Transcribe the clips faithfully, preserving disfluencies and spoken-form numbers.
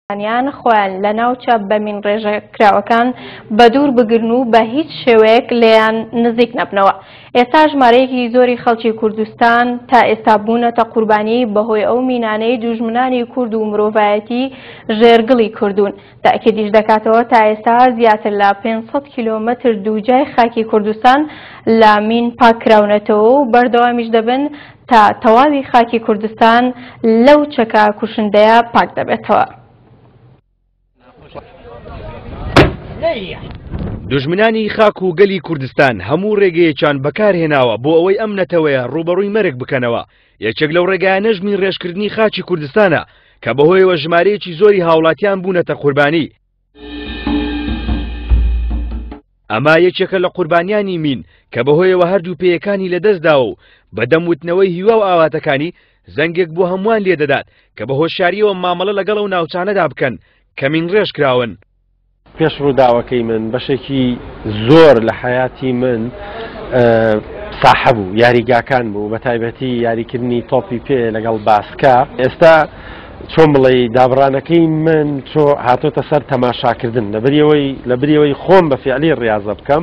یان خۆیان لە ناوچە بەمین ڕێژەکراوەکان بەدوور بگرن و بە هیچ شێوەیەک لێیان نزیک نەبنەوە. ئێستا ژمارەیەکی زۆری خەڵکی کوردستان تا ئێستا بوونەتە قوربانی بەهۆی ئەو مینانەی دوژمنانی کورد و مرۆڤایەتی ژێرگڵی کردوون. تاکیدیش دەکاتەوە تا ئێستا زیاتر لە پێنج سەد کیلۆمەتر دووجای خاکی کوردستان لە مین پاکراونەتەوە و بەردەوامیش دەبن تا تەواوی خاکی کوردستان لەو چەکە کوشندەیە پاک دەبێتەوە. دوژمنانی خاک و گەلی کوردستان هەموو ڕێگەیەکیان بەکارهێناوە بۆ ئەوەی ئەم نەتەوەیە ڕوبەڕووی مەرگ بکەنەوە. یەکێک لەو ڕێگایانە ژمین ڕێژکردنی خاکی کوردستانە کە بەهۆیەوە ژمارەیەکی زۆری هاوڵاتیان بوونەتە قوربانی. ئەما یەکێکە لە قوربانیانی مین کە بەهۆیەوە هەردوو پێیەکانی لەدەستداوە و بەدەموتنەوەی هیوا و ئاواتەکانی زەنگێک بۆ هەمووان لێدەدات کە بە هۆشیاریەوە مامەڵە لەگەڵ ئەو ناوچانەدا بکەن کە مین ڕێژکراون. پێش ڕووداوەکەی من بەشێکی زۆر لە حیاتی من ساحە بوو، یاریگاکان بوو، بە تایبەتی یاریکردنی تۆپی پێ لەگەڵ باسکە. ئێستا چۆن بڵێ دابڕانەکەی من چۆ هاتۆتە سەر تەماشاکردن لە بریەوەی خۆم بە فیعلی ڕاضە بکەم.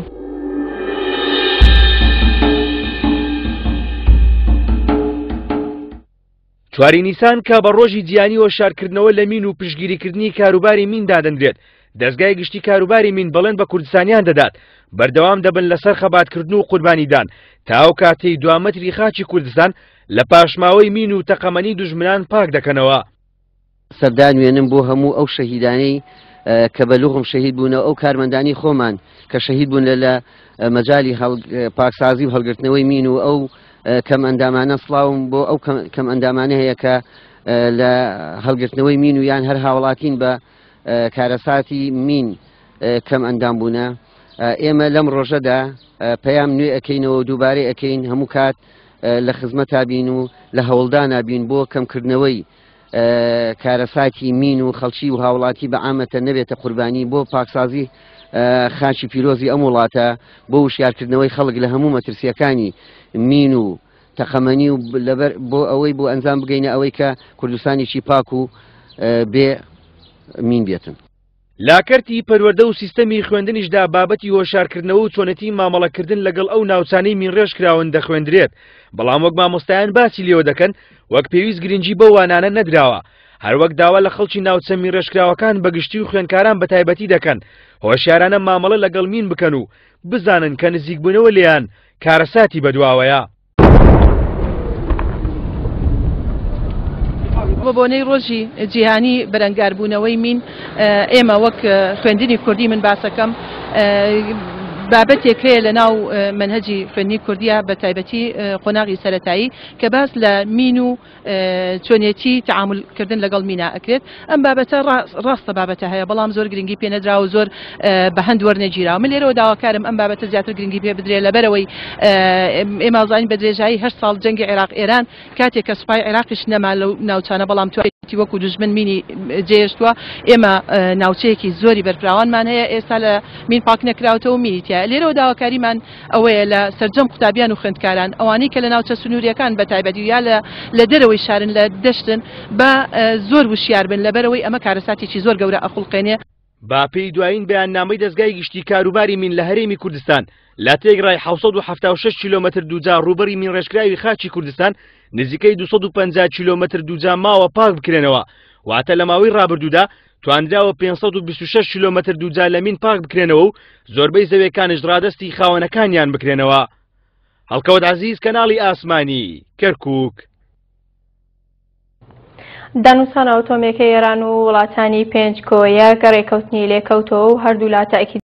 چواری نیسان کە بە ڕۆژی جیانی هۆشارکردنەوە لە مین و پشتگیریکردنی کاروباری مین دادەنرێت. دەستگای گشتی کاروباری مین بەڵێن بە کوردستانیان دەدات بەردەوام دەبن لەسەر خەباتکردن و قوربانیدان تا ئەو کاتەی دوامەتری خاکی کوردستان لە پاشماوەی مین و تەقەمەنی دوژمنان پاک دەکەنەوە. سەردان وێنم بۆ هەموو ئەو شەهیدانەی کە بەلوغم شەهید بوونەوە، ئەو کارمەندانی خۆمان کە شەهید بوون لە مەجای پاکسازی و هەڵگرتنەوەی مین و ئەو کەم ئەندامانە سڵاوم بۆ ئەو کەم ئەندامانە هەیە کە لە هەڵگرتنەوەی مین و یان هەر هاوڵاتین بە کارەساتی مین کەم ئەندام بوونە. ئێمە لەم ڕۆژەدا پەیام نوێ ئەەکەینەوە دووبارەی ئەەکەین هەموو کات لە خزمەتا بین و لە هەوڵدانا بین بۆ کەمکردنەوەی کارەساتی مین و خەڵکی و هاوڵاتی بە عامەتە نەبێتە قوربانی بۆ پاکسازی خاکی پیرۆزی ئەم وڵاتە، بۆ وشیارکردنەوەی خەڵک لە هەموو مەترسیەکانی مین و تەقەمەنی و بۆ ئەوەی بۆ ئەنجام بگەینە ئەوەی کە کوردستانێکی پاک و بێ مین بێتن. لاکەرتی پەروەردە و سیستەمی خوێندنیشدا بابەتی هۆشارکردنەوە و چۆنەتی مامەڵەکردن لەگەڵ ئەو ناوچانەی مین ڕێژکراون دەخوێندرێت، بەڵام وەک مامۆستایان باسی لێوە دەکەن وەک پێویست گرنگی بە وانانە نەدراوە. هەروەک داوا لە خەڵکی ناوچە مین ڕێژکراوەکان بەگشتی و خوێندکاران بە تایبەتی دەکەن هۆشیارانە مامەڵە لەگەڵ مین بکەن و بزانن کە نزیکبوونەوە لێیان کارەساتی بەدواوەیە. بۆ بۆنەی ڕۆژی جیهانی بەرەنگاربوونەوەی مین ئێمە وەک خوێندنی کوردی من باسەکەم بابەتێک هەیە لە ناو منهەجی خوێندنی کوردیە بە تایبەتی قۆناغی سەرەتایی کە باس لە مین و چۆنێتی تەعاملکردن لەگەڵ مینا ئەکرێت. ئەم بابەتە ڕاستە بابەتە هەیە بەڵام زۆر گرنگی پێ نەدرا و زۆر بە هەند وەرنەگیراوە. من لێرەوە داواکارم ئەم بابەتە زیاتر گرنگی پێ بدرێت لەبەرەوەی ئێمە زانین بە درێژایی هەشت ساڵ جەنگی عێراق ئێران کاتێک کە سوپای عێراقیش نەما لەو ناوچانە بەڵام توێتی وەکو دوژمن مینی جێهێشتووە. ئێمە ناوچەیەکی زۆری بەرپراوانمان هەیە ئێستا لە مین پاک نەکراوەتەوە و مینی لێرەوە داواکاریمان ئەوەیە لە سەرجەم قوتابیان و خوێندکاران ئەوانەی کە لە ناوچە سنووریەکان بە تایبەتی یا لە دەرەوەی شارن لە دەشتن بە زۆر وشیار بن لەبەرەوەی ئەمە کارەساتێکی زۆر گەورە ئەخڵقێنێ. با پێی دوایین بەیاننامەی دەستگای گشتی کاروباری مین لە هەرێمی کوردستان لە تێگڕای حەوت سەد و هەفتاد و شەش کیلۆمەتر دووجا ڕوبەری مین ڕێژکراوی خاکی کوردستان نزیکەی دوو سەد و پەنجا کیلۆمەتر دووجا ماوە پاک بکرێنەوە، واتە لە ماوەی ڕابردوودا توانراوە پێنج سەد و بیست و شەش کیلۆمەتر دووجا لە مین پاک بکرێنەوە و زۆربەی زەویەکانش ڕادەستی خاوەنەکانیان بکرێنەوە. هەڵکەوت عەزیز، کەناڵی ئاسمانی، کەرکووک. دانووسان ئۆتۆمێکە ئێران و وڵاتانی پێنج کۆیە گەڕێکەوتنی لێکەوتەوە و هەردوو لا تاکید